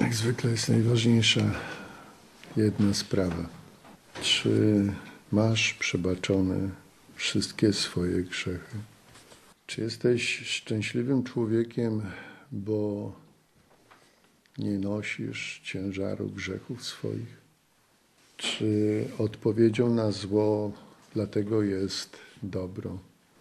Jak zwykle jest najważniejsza jedna sprawa. Czy masz przebaczone wszystkie swoje grzechy? Czy jesteś szczęśliwym człowiekiem, bo nie nosisz ciężaru grzechów swoich? Czy odpowiedzią na zło dlatego jest dobro?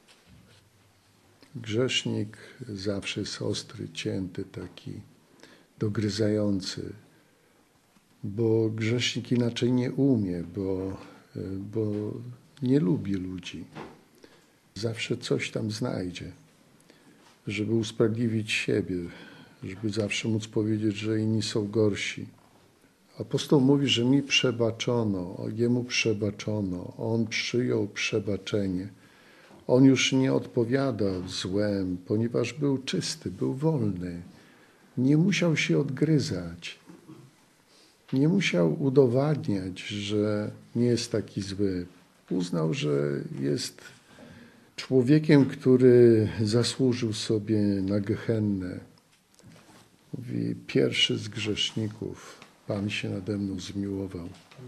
Grzesznik zawsze jest ostry, cięty, taki dogryzający, bo grzesznik inaczej nie umie, bo nie lubi ludzi. Zawsze coś tam znajdzie, żeby usprawiedliwić siebie, żeby zawsze móc powiedzieć, że inni są gorsi. Apostoł mówi, że mi przebaczono, jemu przebaczono, on przyjął przebaczenie. On już nie odpowiadał złem, ponieważ był czysty, był wolny. Nie musiał się odgryzać. Nie musiał udowadniać, że nie jest taki zły. Uznał, że jest człowiekiem, który zasłużył sobie na gehennę. Mówi, pierwszy z grzeszników, Pan się nade mną zmiłował.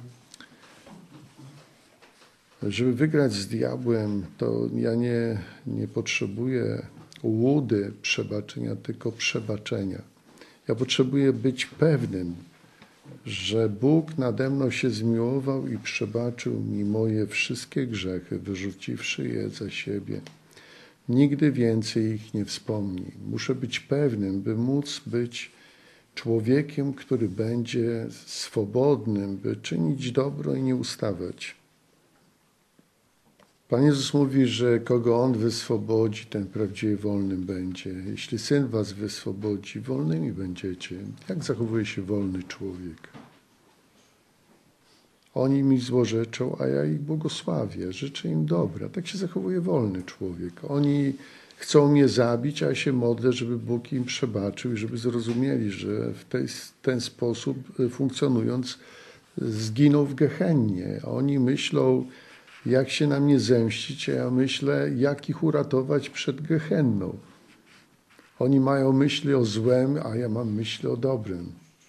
Żeby wygrać z diabłem, to ja nie potrzebuję łudy przebaczenia, tylko przebaczenia. Ja potrzebuję być pewnym, że Bóg nade mną się zmiłował i przebaczył mi moje wszystkie grzechy, wyrzuciwszy je za siebie. Nigdy więcej ich nie wspomni. Muszę być pewnym, by móc być człowiekiem, który będzie swobodnym, by czynić dobro i nie ustawać. Pan Jezus mówi, że kogo On wyswobodzi, ten prawdziwie wolnym będzie. Jeśli Syn was wyswobodzi, wolnymi będziecie. Jak zachowuje się wolny człowiek? Oni mi złorzeczą, a ja ich błogosławię. Życzę im dobra. Tak się zachowuje wolny człowiek. Oni chcą mnie zabić, a ja się modlę, żeby Bóg im przebaczył i żeby zrozumieli, że w ten sposób funkcjonując zginą w gehennie. Oni myślą, jak się na mnie zemścić, a ja myślę, jak ich uratować przed gehenną. Oni mają myśli o złem, a ja mam myśli o dobrym.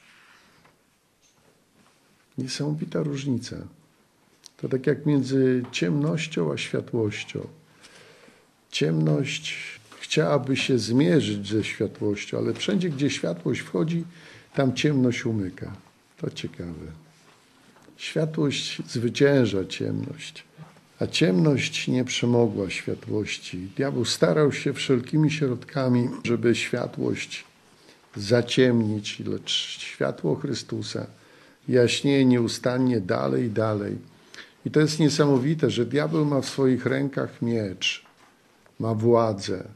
Niesamowita różnica. To tak jak między ciemnością a światłością. Ciemność chciałaby się zmierzyć ze światłością, ale wszędzie, gdzie światłość wchodzi, tam ciemność umyka. To ciekawe. Światłość zwycięża ciemność, a ciemność nie przemogła światłości. Diabeł starał się wszelkimi środkami, żeby światłość zaciemnić, lecz światło Chrystusa jaśnieje nieustannie dalej i dalej. I to jest niesamowite, że diabeł ma w swoich rękach miecz, ma władzę,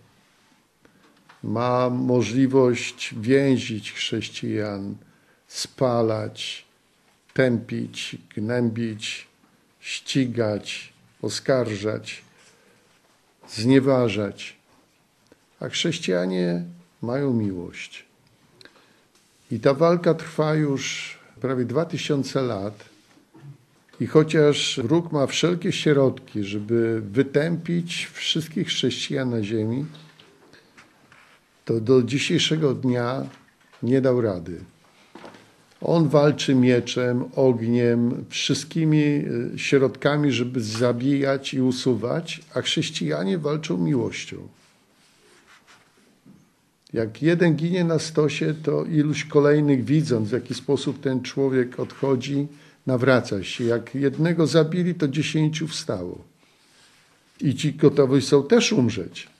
ma możliwość więzić chrześcijan, spalać, tępić, gnębić, ścigać, oskarżać, znieważać. A chrześcijanie mają miłość. I ta walka trwa już prawie 2000 lat. I chociaż wróg ma wszelkie środki, żeby wytępić wszystkich chrześcijan na ziemi, to do dzisiejszego dnia nie dał rady. On walczy mieczem, ogniem, wszystkimi środkami, żeby zabijać i usuwać, a chrześcijanie walczą miłością. Jak jeden ginie na stosie, to iluś kolejnych, widząc, w jaki sposób ten człowiek odchodzi, nawraca się. Jak jednego zabili, to 10 wstało. I ci gotowi są też umrzeć.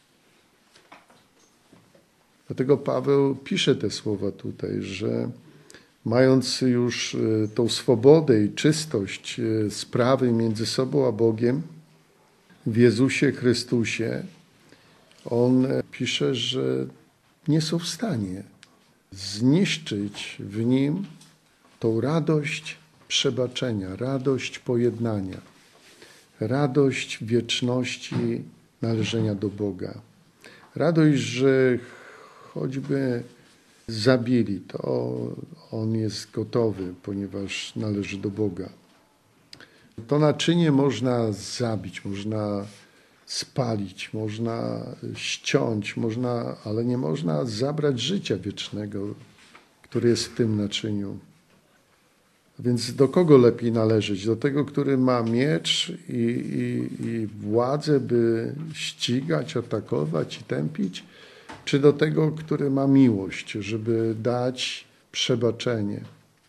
Dlatego Paweł pisze te słowa tutaj, że mając już tą swobodę i czystość sprawy między sobą a Bogiem w Jezusie Chrystusie, on pisze, że nie są w stanie zniszczyć w nim tą radość przebaczenia, radość pojednania, radość wieczności należenia do Boga. Radość, że choćby zabili, to on jest gotowy, ponieważ należy do Boga. To naczynie można zabić, można spalić, można ściąć, ale nie można zabrać życia wiecznego, który jest w tym naczyniu. Więc do kogo lepiej należeć? Do tego, który ma miecz i władzę, by ścigać, atakować i tępić? Czy do tego, który ma miłość, żeby dać przebaczenie?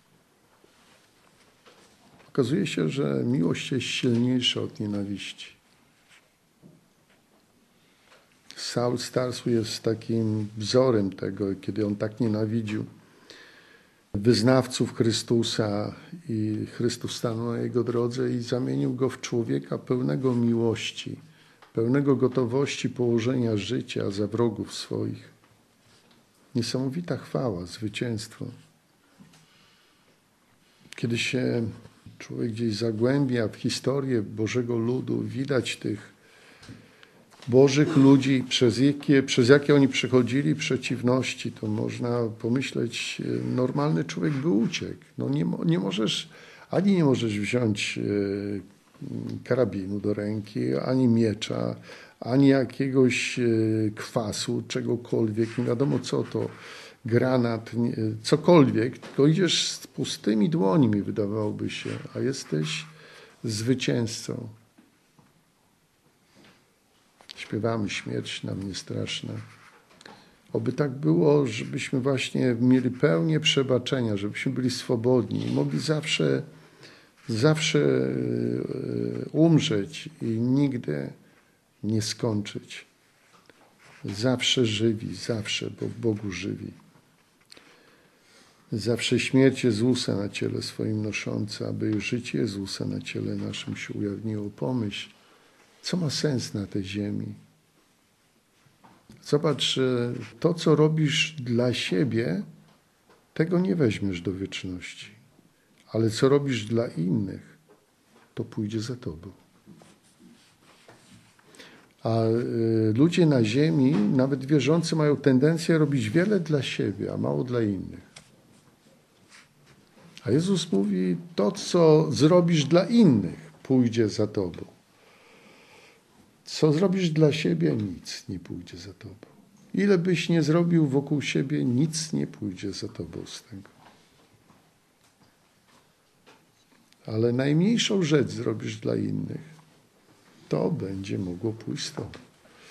Okazuje się, że miłość jest silniejsza od nienawiści. Saul z Tarsu jest takim wzorem tego, kiedy on tak nienawidził wyznawców Chrystusa i Chrystus stanął na jego drodze i zamienił go w człowieka pełnego miłości, pełnego gotowości położenia życia za wrogów swoich. Niesamowita chwała, zwycięstwo. Kiedy się człowiek gdzieś zagłębia w historię Bożego ludu, widać tych Bożych ludzi, przez jakie oni przechodzili przeciwności, to można pomyśleć, normalny człowiek by uciekł. No nie możesz wziąć karabinu do ręki, ani miecza, ani jakiegoś kwasu, czegokolwiek, nie wiadomo co to, granat, cokolwiek, tylko idziesz z pustymi dłońmi, wydawałoby się, a jesteś zwycięzcą. Śpiewamy śmierć nam nie straszna. Oby tak było, żebyśmy właśnie mieli pełnię przebaczenia, żebyśmy byli swobodni i mogli zawsze umrzeć i nigdy nie skończyć. Zawsze żywi, zawsze, bo w Bogu żywi. Zawsze śmierć Jezusa na ciele swoim nosząca, aby życie Jezusa na ciele naszym się ujawniło. Pomyśl, co ma sens na tej ziemi? Zobacz, to, co robisz dla siebie, tego nie weźmiesz do wieczności. Ale co robisz dla innych, to pójdzie za tobą. A ludzie na ziemi, nawet wierzący, mają tendencję robić wiele dla siebie, a mało dla innych. A Jezus mówi, to, co zrobisz dla innych, pójdzie za tobą. Co zrobisz dla siebie, nic nie pójdzie za tobą. Ile byś nie zrobił wokół siebie, nic nie pójdzie za tobą z tego. Ale najmniejszą rzecz zrobisz dla innych, to będzie mogło pójść z tobą.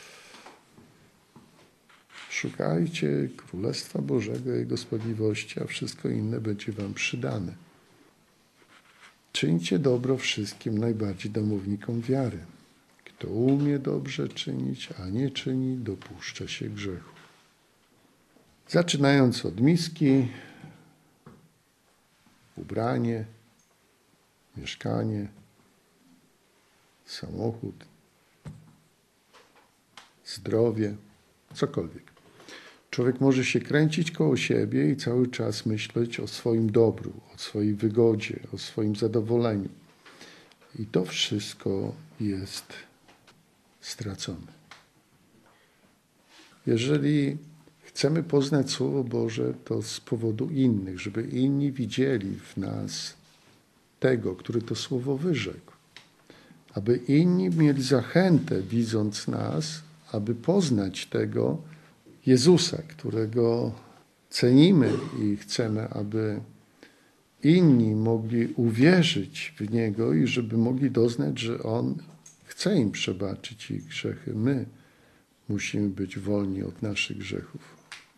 Szukajcie Królestwa Bożego i Jego sprawiedliwości, a wszystko inne będzie wam przydane. Czyńcie dobro wszystkim, najbardziej domownikom wiary. Kto umie dobrze czynić, a nie czyni, dopuszcza się grzechu. Zaczynając od miski, ubranie, mieszkanie, samochód, zdrowie, cokolwiek. Człowiek może się kręcić koło siebie i cały czas myśleć o swoim dobru, o swojej wygodzie, o swoim zadowoleniu. I to wszystko jest stracone. Jeżeli chcemy poznać Słowo Boże, to z powodu innych, żeby inni widzieli w nas tego, który to Słowo wyrzekł. Aby inni mieli zachętę, widząc nas, aby poznać tego Jezusa, którego cenimy i chcemy, aby inni mogli uwierzyć w Niego i żeby mogli doznać, że On chce im przebaczyć ich grzechy. My musimy być wolni od naszych grzechów.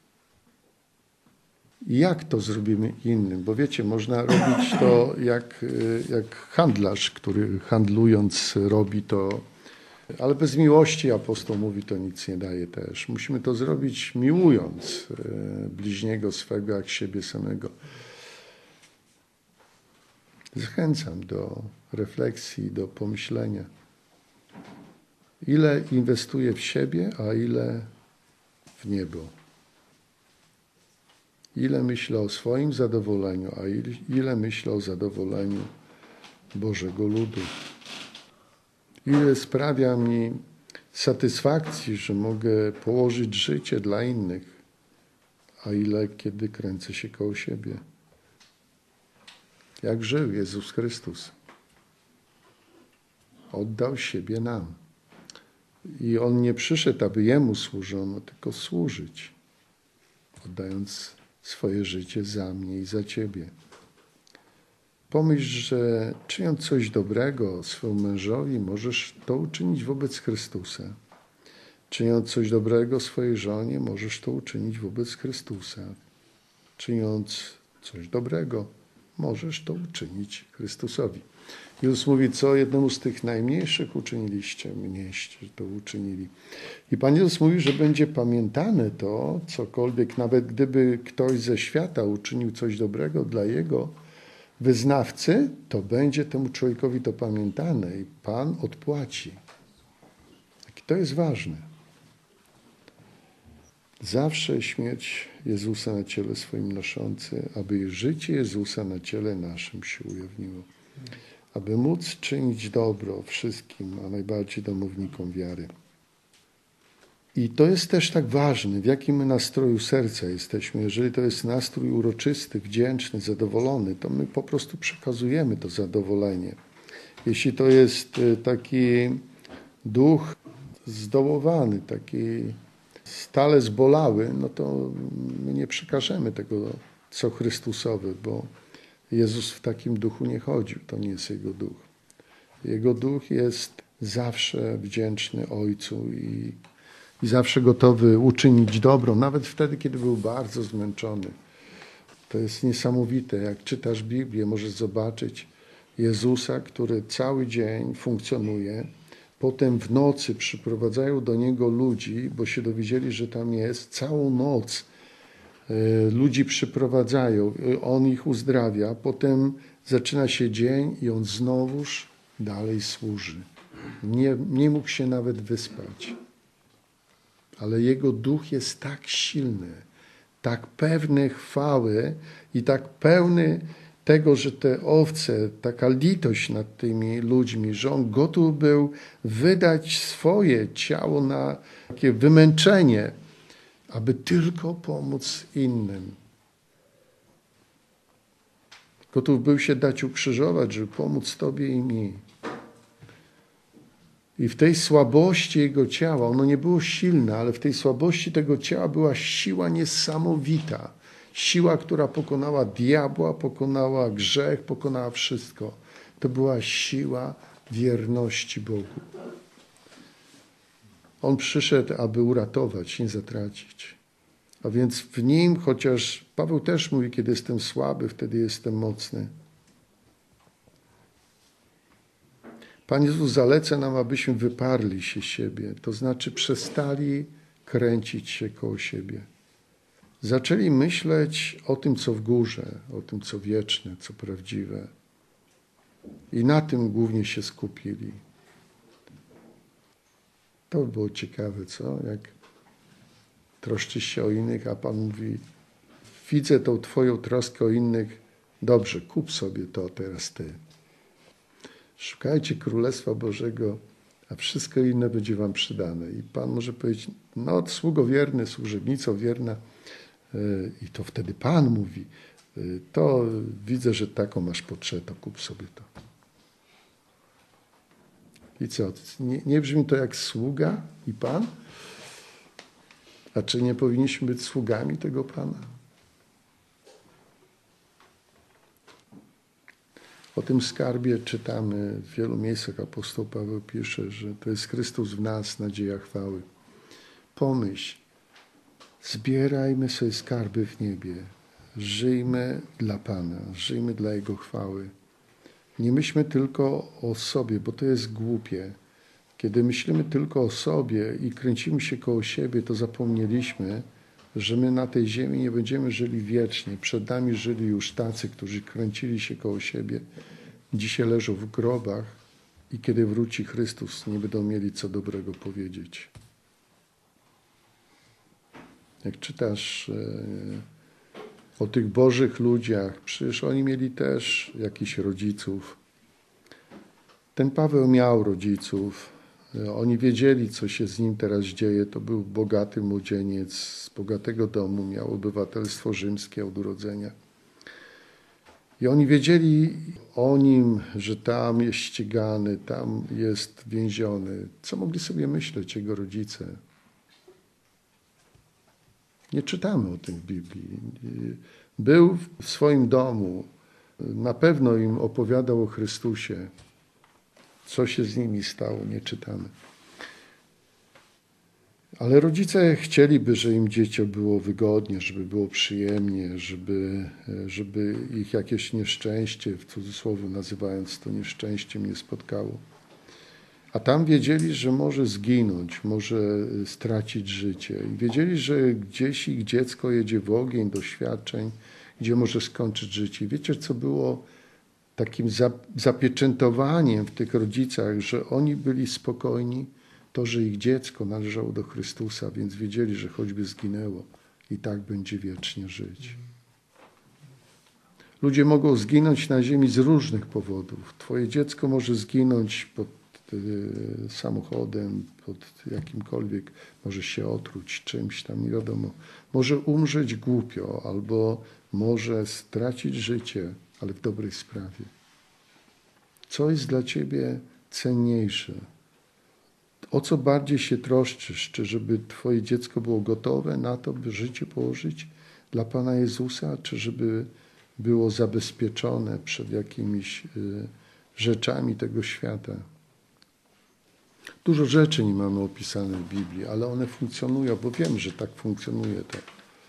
I jak to zrobimy innym? Bo wiecie, można robić to jak handlarz, który handlując robi to, ale bez miłości, apostoł mówi, to nic nie daje też. Musimy to zrobić miłując bliźniego swego jak siebie samego. Zachęcam do refleksji, do pomyślenia. Ile inwestuję w siebie, a ile w niebo? Ile myślę o swoim zadowoleniu, a ile myślę o zadowoleniu Bożego ludu? Ile sprawia mi satysfakcji, że mogę położyć życie dla innych, a ile kiedy kręcę się koło siebie? Jak żył Jezus Chrystus? Oddał siebie nam. I On nie przyszedł, aby Jemu służono, tylko służyć, oddając swoje życie za mnie i za ciebie. Pomyśl, że czyniąc coś dobrego swemu mężowi, możesz to uczynić wobec Chrystusa. Czyniąc coś dobrego swojej żonie, możesz to uczynić wobec Chrystusa. Czyniąc coś dobrego, możesz to uczynić Chrystusowi. Jezus mówi, co jednemu z tych najmniejszych uczyniliście, mnieście to uczynili. I Pan Jezus mówi, że będzie pamiętane to, cokolwiek, nawet gdyby ktoś ze świata uczynił coś dobrego dla Jego wyznawcy, to będzie temu człowiekowi to pamiętane i Pan odpłaci. I to jest ważne. Zawsze śmierć Jezusa na ciele swoim noszący, aby życie Jezusa na ciele naszym się ujawniło. Aby móc czynić dobro wszystkim, a najbardziej domownikom wiary. I to jest też tak ważne, w jakim my nastroju serca jesteśmy. Jeżeli to jest nastrój uroczysty, wdzięczny, zadowolony, to my po prostu przekazujemy to zadowolenie. Jeśli to jest taki duch zdołowany, taki stale zbolały, no to my nie przekażemy tego, co Chrystusowe, bo Jezus w takim duchu nie chodził, to nie jest Jego duch. Jego duch jest zawsze wdzięczny Ojcu i zawsze gotowy uczynić dobro, nawet wtedy, kiedy był bardzo zmęczony. To jest niesamowite. Jak czytasz Biblię, możesz zobaczyć Jezusa, który cały dzień funkcjonuje. Potem w nocy przyprowadzają do Niego ludzi, bo się dowiedzieli, że tam jest. Całą noc ludzi przyprowadzają. On ich uzdrawia. Potem zaczyna się dzień i On znowuż dalej służy. Nie mógł się nawet wyspać. Ale Jego duch jest tak silny, tak pewny chwały i tak pełny tego, że te owce, taka litość nad tymi ludźmi, że On gotów był wydać swoje ciało na takie wymęczenie, aby tylko pomóc innym. Gotów był się dać ukrzyżować, żeby pomóc Tobie i mi. I w tej słabości Jego ciała, ono nie było silne, ale w tej słabości tego ciała była siła niesamowita. Siła, która pokonała diabła, pokonała grzech, pokonała wszystko. To była siła wierności Bogu. On przyszedł, aby uratować, nie zatracić. A więc w Nim, chociaż Paweł też mówi, kiedy jestem słaby, wtedy jestem mocny. Pan Jezus zaleca nam, abyśmy wyparli się siebie, to znaczy przestali kręcić się koło siebie. Zaczęli myśleć o tym, co w górze, o tym, co wieczne, co prawdziwe. I na tym głównie się skupili. To by było ciekawe, co? Jak troszczysz się o innych, a Pan mówi, widzę tą Twoją troskę o innych, dobrze, kup sobie to teraz Ty. Szukajcie Królestwa Bożego, a wszystko inne będzie wam przydane. I Pan może powiedzieć, no sługo wierny, służebnico wierna. I to wtedy Pan mówi, to widzę, że taką masz potrzebę, to kup sobie to. I co, nie brzmi to jak sługa i Pan? A czy nie powinniśmy być sługami tego Pana? O tym skarbie czytamy w wielu miejscach. Apostoł Paweł pisze, że to jest Chrystus w nas, nadzieja chwały. Pomyśl, zbierajmy sobie skarby w niebie. Żyjmy dla Pana, żyjmy dla Jego chwały. Nie myślmy tylko o sobie, bo to jest głupie. Kiedy myślimy tylko o sobie i kręcimy się koło siebie, to zapomnieliśmy, że my na tej ziemi nie będziemy żyli wiecznie. Przed nami żyli już tacy, którzy kręcili się koło siebie. Dzisiaj leżą w grobach i kiedy wróci Chrystus, nie będą mieli co dobrego powiedzieć. Jak czytasz o tych Bożych ludziach, przecież oni mieli też jakichś rodziców. Ten Paweł miał rodziców. Oni wiedzieli, co się z nim teraz dzieje. To był bogaty młodzieniec z bogatego domu, miał obywatelstwo rzymskie od urodzenia. I oni wiedzieli o nim, że tam jest ścigany, tam jest więziony. Co mogli sobie myśleć jego rodzice? Nie czytamy o tym w Biblii. Był w swoim domu, na pewno im opowiadał o Chrystusie. Co się z nimi stało, nie czytamy. Ale rodzice chcieliby, że im dzieciom było wygodnie, żeby było przyjemnie, żeby ich jakieś nieszczęście, w cudzysłowie nazywając to nieszczęściem, nie spotkało. A tam wiedzieli, że może zginąć, może stracić życie. I wiedzieli, że gdzieś ich dziecko jedzie w ogień doświadczeń, gdzie może skończyć życie. I wiecie, co było takim zapieczętowaniem w tych rodzicach, że oni byli spokojni? To, że ich dziecko należało do Chrystusa, więc wiedzieli, że choćby zginęło, i tak będzie wiecznie żyć. Ludzie mogą zginąć na ziemi z różnych powodów. Twoje dziecko może zginąć pod samochodem, pod jakimkolwiek, może się otruć czymś tam, nie wiadomo. Może umrzeć głupio, albo może stracić życie, ale w dobrej sprawie. Co jest dla ciebie cenniejsze? O co bardziej się troszczysz? Czy żeby twoje dziecko było gotowe na to, by życie położyć dla Pana Jezusa, czy żeby było zabezpieczone przed jakimiś rzeczami tego świata? Dużo rzeczy nie mamy opisane w Biblii, ale one funkcjonują, bo wiem, że tak funkcjonuje to.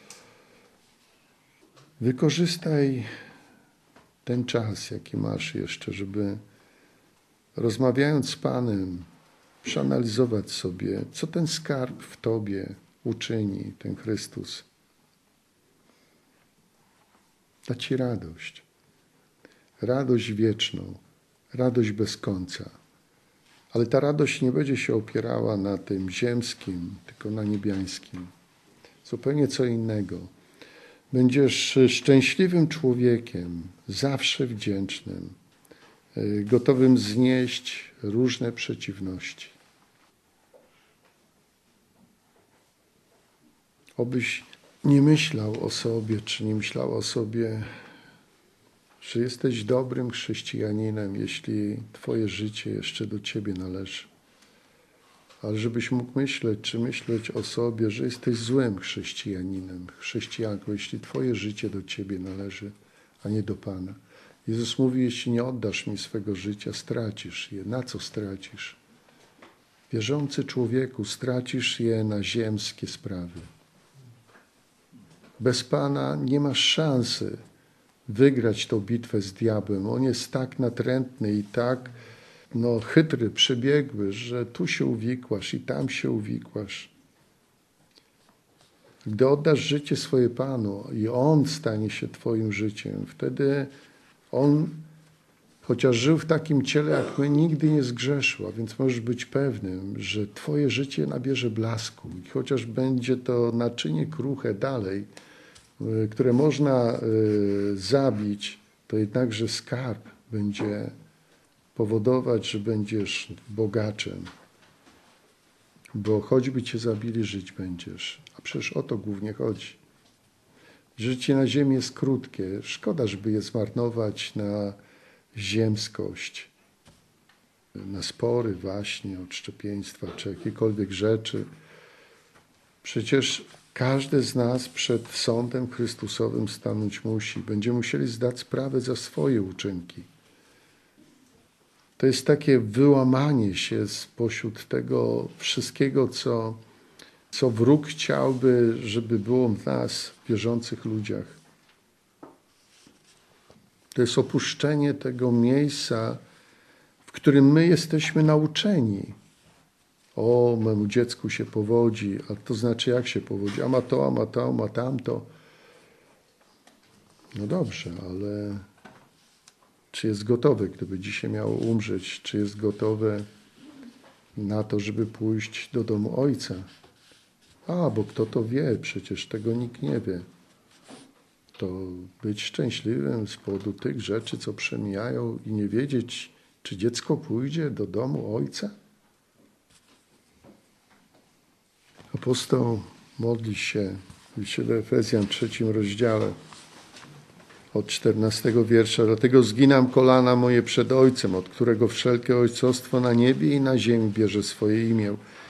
Wykorzystaj ten czas, jaki masz jeszcze, żeby rozmawiając z Panem, przeanalizować sobie, co ten skarb w tobie uczyni, ten Chrystus. Da ci radość. Radość wieczną, radość bez końca. Ale ta radość nie będzie się opierała na tym ziemskim, tylko na niebiańskim. Zupełnie co innego. Będziesz szczęśliwym człowiekiem, zawsze wdzięcznym, gotowym znieść różne przeciwności. Obyś nie myślał o sobie, czy nie myślała o sobie, że jesteś dobrym chrześcijaninem, jeśli twoje życie jeszcze do ciebie należy. Ale żebyś mógł myśleć o sobie, że jesteś złym chrześcijaninem, chrześcijanką, jeśli twoje życie do ciebie należy, a nie do Pana. Jezus mówi, jeśli nie oddasz mi swego życia, stracisz je. Na co stracisz? Wierzący człowieku, stracisz je na ziemskie sprawy. Bez Pana nie masz szansy wygrać tą bitwę z diabłem. On jest tak natrętny i tak chytry, przebiegły, że tu się uwikłasz i tam się uwikłasz. Gdy oddasz życie swoje Panu i On stanie się twoim życiem, wtedy On, chociaż żył w takim ciele jak my, nigdy nie zgrzeszył, a więc możesz być pewnym, że twoje życie nabierze blasku. I chociaż będzie to naczynie kruche dalej, które można zabić, to jednakże skarb będzie powodować, że będziesz bogaczem. Bo choćby cię zabili, żyć będziesz. A przecież o to głównie chodzi. Życie na ziemi jest krótkie. Szkoda, żeby je zmarnować na ziemskość, na spory, waśnie, odszczepieństwa, czy jakiekolwiek rzeczy. Przecież każdy z nas przed sądem Chrystusowym stanąć musi. Będziemy musieli zdać sprawę za swoje uczynki. To jest takie wyłamanie się spośród tego wszystkiego, co wróg chciałby, żeby było w nas, wierzących ludziach. To jest opuszczenie tego miejsca, w którym my jesteśmy nauczeni. O, memu dziecku się powodzi, a to znaczy jak się powodzi? A ma to, a ma to, a ma tamto. No dobrze, ale czy jest gotowe, gdyby dzisiaj miało umrzeć? Czy jest gotowe na to, żeby pójść do domu Ojca? Bo kto to wie? Przecież tego nikt nie wie. To być szczęśliwym z powodu tych rzeczy, co przemijają i nie wiedzieć, czy dziecko pójdzie do domu Ojca? Apostoł modli się w liście do Efezjan 3 rozdziale od 14 wiersza. Dlatego zginam kolana moje przed Ojcem, od którego wszelkie ojcostwo na niebie i na ziemi bierze swoje imię.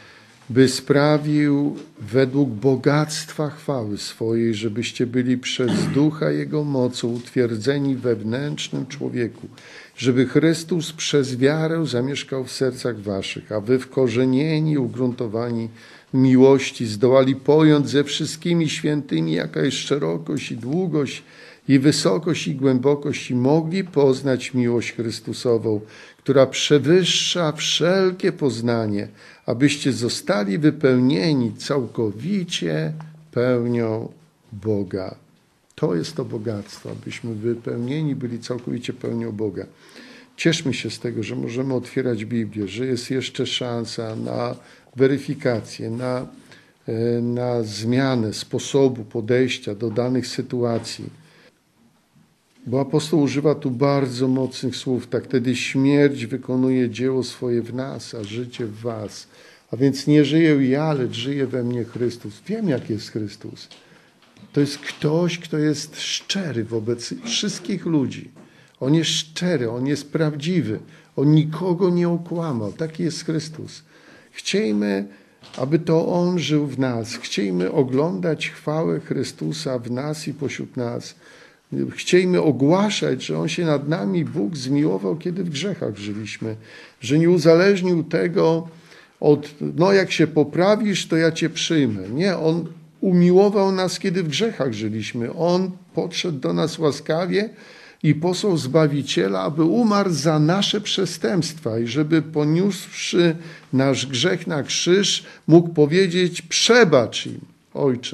by sprawił według bogactwa chwały swojej, żebyście byli przez Ducha Jego mocą utwierdzeni we wewnętrznym człowieku, żeby Chrystus przez wiarę zamieszkał w sercach waszych, a wy wkorzenieni, ugruntowani w miłości zdołali pojąć ze wszystkimi świętymi, jaka jest szerokość i długość i wysokość i głębokość, i mogli poznać miłość Chrystusową, która przewyższa wszelkie poznanie, abyście zostali wypełnieni całkowicie pełnią Boga. To jest to bogactwo, abyśmy wypełnieni byli całkowicie pełnią Boga. Cieszmy się z tego, że możemy otwierać Biblię, że jest jeszcze szansa na weryfikację, na zmianę sposobu podejścia do danych sytuacji. Bo apostoł używa tu bardzo mocnych słów. Tak wtedy śmierć wykonuje dzieło swoje w nas, a życie w was. A więc nie żyję ja, lecz żyje we mnie Chrystus. Wiem, jak jest Chrystus. To jest ktoś, kto jest szczery wobec wszystkich ludzi. On jest szczery, on jest prawdziwy. On nikogo nie okłamał. Taki jest Chrystus. Chciejmy, aby to On żył w nas. Chciejmy oglądać chwałę Chrystusa w nas i pośród nas. Chciejmy ogłaszać, że On się nad nami, Bóg, zmiłował, kiedy w grzechach żyliśmy. Że nie uzależnił tego od, jak się poprawisz, to ja cię przyjmę. Nie, On umiłował nas, kiedy w grzechach żyliśmy. On podszedł do nas łaskawie i posłał Zbawiciela, aby umarł za nasze przestępstwa i żeby poniósłszy nasz grzech na krzyż, mógł powiedzieć: przebacz im, Ojcze.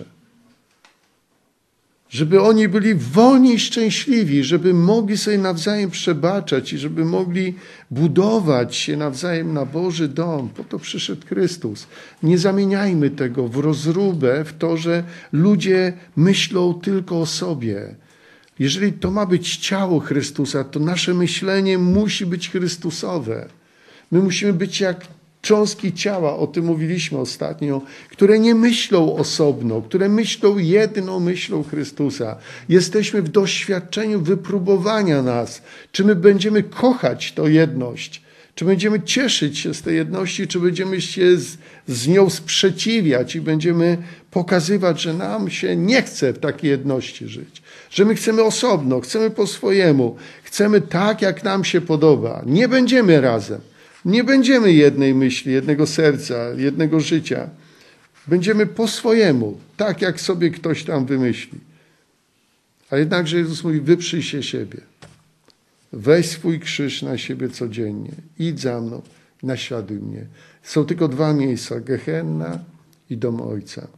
Żeby oni byli wolni i szczęśliwi, żeby mogli sobie nawzajem przebaczać i żeby mogli budować się nawzajem na Boży dom. Po to przyszedł Chrystus. Nie zamieniajmy tego w rozróbę, w to, że ludzie myślą tylko o sobie. Jeżeli to ma być ciało Chrystusa, to nasze myślenie musi być Chrystusowe. My musimy być jak cząstki ciała, o tym mówiliśmy ostatnio, które nie myślą osobno, które myślą jedną myślą Chrystusa. Jesteśmy w doświadczeniu wypróbowania nas, czy my będziemy kochać tę jedność, czy będziemy cieszyć się z tej jedności, czy będziemy się z nią sprzeciwiać i będziemy pokazywać, że nam się nie chce w takiej jedności żyć, że my chcemy osobno, chcemy po swojemu, chcemy tak, jak nam się podoba. Nie będziemy razem. Nie będziemy jednej myśli, jednego serca, jednego życia. Będziemy po swojemu, tak jak sobie ktoś tam wymyśli. A jednakże Jezus mówi: wyprzyj się siebie. Weź swój krzyż na siebie codziennie. Idź za mną, naśladuj mnie. Są tylko dwa miejsca: Gehenna i dom Ojca.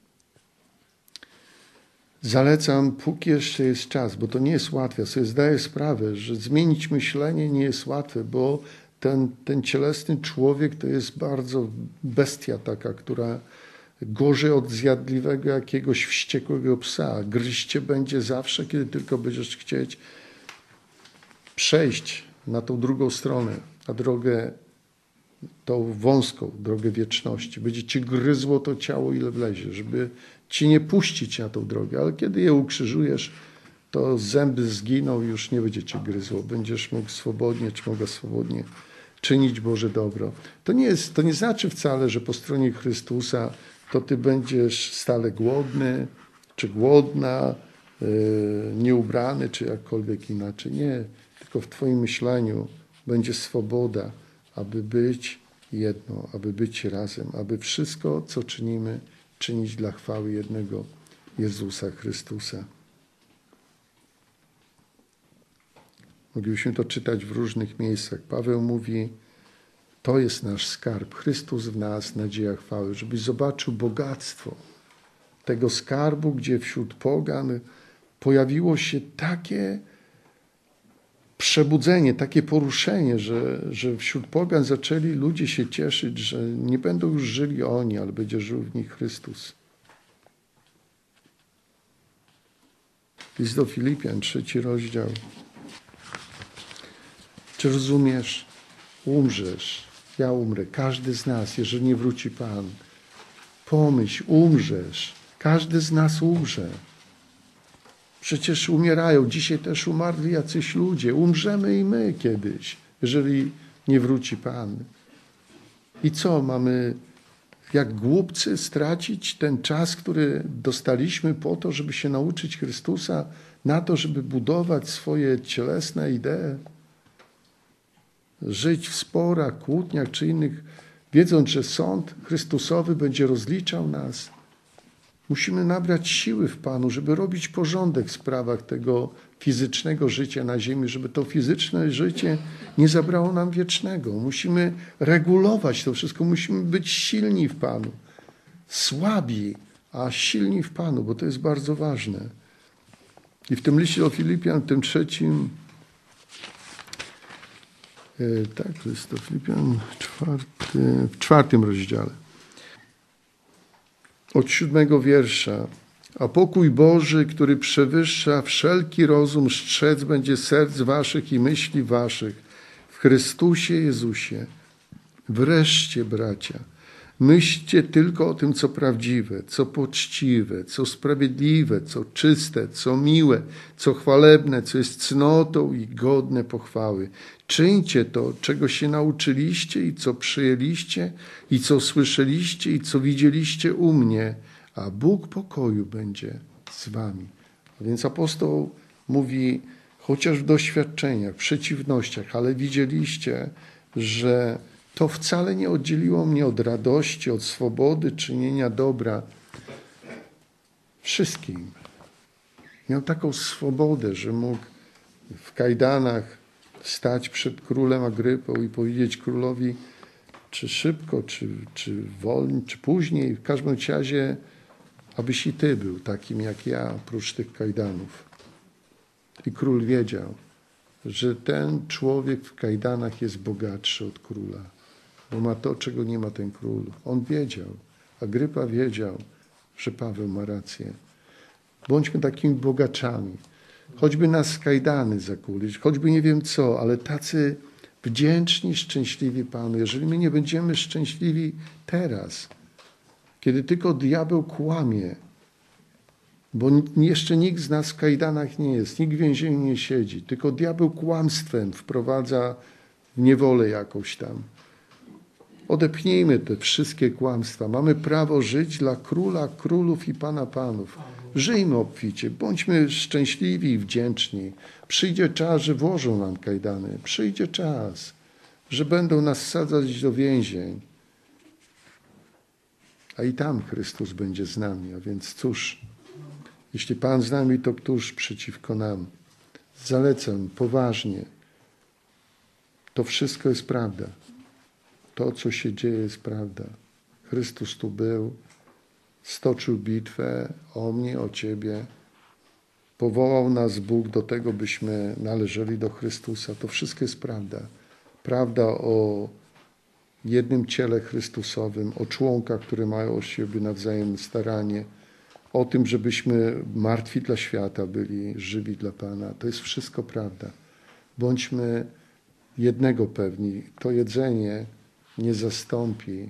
Zalecam, póki jeszcze jest czas, bo to nie jest łatwe. Ja sobie zdaję sprawę, że zmienić myślenie nie jest łatwe, bo ten cielesny człowiek to jest bardzo bestia taka, która gorzej od zjadliwego jakiegoś wściekłego psa. Gryźć cię będzie zawsze, kiedy tylko będziesz chcieć przejść na tą drugą stronę, na drogę tą wąską, drogę wieczności. Będzie ci gryzło to ciało, ile wlezie, żeby ci nie puścić na tą drogę. Ale kiedy je ukrzyżujesz, to zęby zginą i już nie będzie cię gryzło. Będziesz mógł swobodnie, czy mogła swobodnie czynić Boże dobro. To nie znaczy wcale, że po stronie Chrystusa to ty będziesz stale głodny, czy głodna, nieubrany, czy jakkolwiek inaczej. Nie, tylko w twoim myśleniu będzie swoboda, aby być jedno, aby być razem, aby wszystko, co czynimy, czynić dla chwały jednego Jezusa Chrystusa. Moglibyśmy to czytać w różnych miejscach. Paweł mówi: to jest nasz skarb, Chrystus w nas, nadzieja chwały. Żebyś zobaczył bogactwo tego skarbu, gdzie wśród pogan pojawiło się takie przebudzenie, takie poruszenie, że wśród pogan zaczęli ludzie się cieszyć, że nie będą już żyli oni, ale będzie żył w nich Chrystus. List do Filipian, 3 rozdział. Czy rozumiesz? Umrzesz. Ja umrę. Każdy z nas, jeżeli nie wróci Pan. Pomyśl, umrzesz. Każdy z nas umrze. Przecież umierają. Dzisiaj też umarli jacyś ludzie. Umrzemy i my kiedyś, jeżeli nie wróci Pan. I co mamy? jak głupcy stracić ten czas, który dostaliśmy po to, żeby się nauczyć Chrystusa, na to, żeby budować swoje cielesne idee, żyć w sporach, kłótniach czy innych, wiedząc, że sąd Chrystusowy będzie rozliczał nas. Musimy nabrać siły w Panu, żeby robić porządek w sprawach tego fizycznego życia na ziemi, żeby to fizyczne życie nie zabrało nam wiecznego. Musimy regulować to wszystko, musimy być silni w Panu. Słabi, a silni w Panu, bo to jest bardzo ważne. I w tym liście do Filipian, w tym trzecim, tak, list do Filipian, w 4 rozdziale. Od 7 wiersza. A pokój Boży, który przewyższa wszelki rozum, strzec będzie serc waszych i myśli waszych w Chrystusie Jezusie. Wreszcie, bracia, myślcie tylko o tym, co prawdziwe, co poczciwe, co sprawiedliwe, co czyste, co miłe, co chwalebne, co jest cnotą i godne pochwały. Czyńcie to, czego się nauczyliście i co przyjęliście, i co słyszeliście, i co widzieliście u mnie, a Bóg pokoju będzie z wami. A więc apostoł mówi, chociaż w doświadczeniach, w przeciwnościach, ale widzieliście, że to wcale nie oddzieliło mnie od radości, od swobody, czynienia dobra wszystkim. Miał taką swobodę, że mógł w kajdanach stać przed królem Agrypą i powiedzieć królowi, czy szybko, czy wolniej, czy później, w każdym razie, abyś i ty był takim jak ja, oprócz tych kajdanów. I król wiedział, że ten człowiek w kajdanach jest bogatszy od króla, bo ma to, czego nie ma ten król. On wiedział, Agrypa wiedział, że Paweł ma rację. Bądźmy takimi bogaczami. Choćby nas kajdany zakuli, choćby nie wiem co, ale tacy wdzięczni, szczęśliwi Panu. Jeżeli my nie będziemy szczęśliwi teraz, kiedy tylko diabeł kłamie, bo jeszcze nikt z nas w kajdanach nie jest, nikt w więzieniu nie siedzi, tylko diabeł kłamstwem wprowadza w niewolę jakąś tam. Odepchnijmy te wszystkie kłamstwa. Mamy prawo żyć dla Króla Królów i Pana Panów. Żyjmy obficie, bądźmy szczęśliwi i wdzięczni. Przyjdzie czas, że włożą nam kajdany. Przyjdzie czas, że będą nas sadzać do więzień. A i tam Chrystus będzie z nami. A więc cóż, jeśli Pan z nami, to któż przeciwko nam? Zalecam poważnie. To wszystko jest prawda. To, co się dzieje, jest prawda. Chrystus tu był, stoczył bitwę o mnie, o ciebie. Powołał nas Bóg do tego, byśmy należeli do Chrystusa. To wszystko jest prawda. Prawda o jednym ciele Chrystusowym, o członkach, które mają o siebie nawzajem staranie, o tym, żebyśmy martwi dla świata byli, żywi dla Pana. To jest wszystko prawda. Bądźmy jednego pewni. To jedzenie nie zastąpi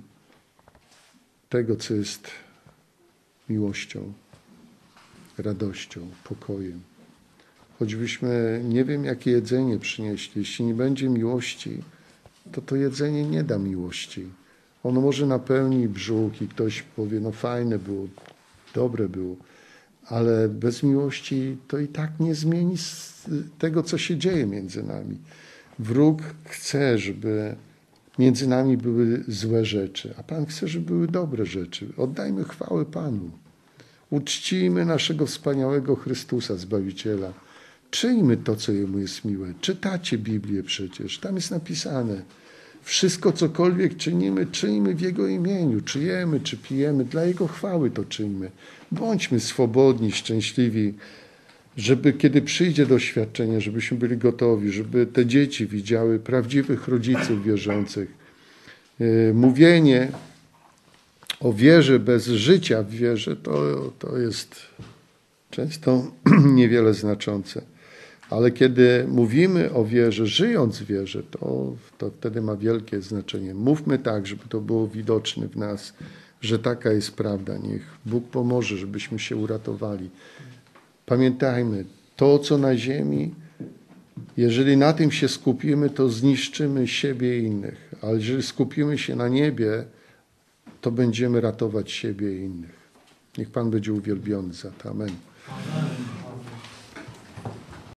tego, co jest miłością, radością, pokojem. Choćbyśmy nie wiem, jakie jedzenie przynieśli, jeśli nie będzie miłości, to jedzenie nie da miłości. Ono może napełni brzuch i ktoś powie, no fajne było, dobre było, ale bez miłości to i tak nie zmieni tego, co się dzieje między nami. Wróg chce, żeby między nami były złe rzeczy, a Pan chce, żeby były dobre rzeczy. Oddajmy chwałę Panu. Uczcijmy naszego wspaniałego Chrystusa, Zbawiciela. Czyńmy to, co Jemu jest miłe. Czytacie Biblię przecież. Tam jest napisane. Wszystko, cokolwiek czynimy, czyńmy w Jego imieniu. Czy jemy, czy pijemy, dla Jego chwały to czyńmy. Bądźmy swobodni, szczęśliwi, żeby kiedy przyjdzie doświadczenie, żebyśmy byli gotowi, żeby te dzieci widziały prawdziwych rodziców wierzących. Mówienie o wierze bez życia w wierze to jest często niewiele znaczące. Ale kiedy mówimy o wierze, żyjąc w wierze, to wtedy ma wielkie znaczenie. Mówmy tak, żeby to było widoczne w nas, że taka jest prawda. Niech Bóg pomoże, żebyśmy się uratowali. Pamiętajmy, to co na ziemi, jeżeli na tym się skupimy, to zniszczymy siebie i innych. Ale jeżeli skupimy się na niebie, to będziemy ratować siebie i innych. Niech Pan będzie uwielbiony za to. Amen.